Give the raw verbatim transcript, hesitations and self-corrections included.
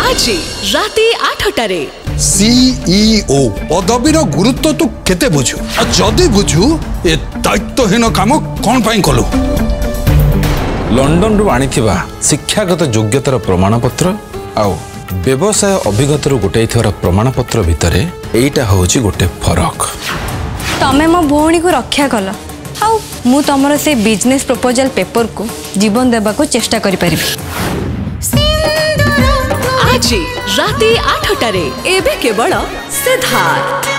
আজি রাতে আটটারে। सीईओ पदवीर गुरुत्व तू केते बुझु जदि बुझु ए दायित्वहीन काम कौन पाई कलु लंडन रु आनिथिबा शिक्षागत योग्यतार प्रमाणपत्र आउ व्यवसाय अभिगतर गोटे प्रमाणपत्र भितर एटा होची गोटे फरक। तमे मो भौणी को रक्षा कल आउ मु तमर से बिजनेस प्रपोजल पेपर को जीवन देबा को चेष्टा करि परिबी। আজি রাতে আটটারে এবে কেবল সিদ্ধার্থ।